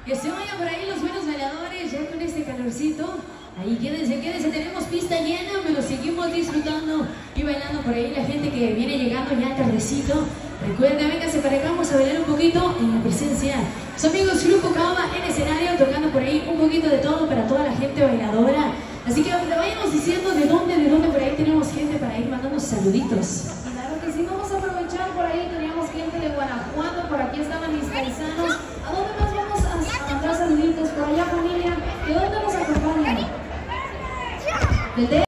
Que se vayan por ahí los buenos bailadores, ya con este calorcito. Ahí quédense, quédense, tenemos pista llena, pero seguimos disfrutando y bailando por ahí la gente que viene llegando ya tardecito. Recuerden, vénganse para acá, vamos a bailar un poquito en la presencia. Sus amigos Grupo Cava en escenario, tocando por ahí un poquito de todo para toda la gente bailadora. Así que vayamos diciendo de dónde por ahí tenemos gente para ir mandando saluditos. Claro que sí, vamos a aprovechar por ahí, teníamos gente de Guanajuato, por aquí estaban mis paisanos. ¿A dónde más vamos a mandar saluditos? Por allá, familia, ¿de dónde nos acompañan?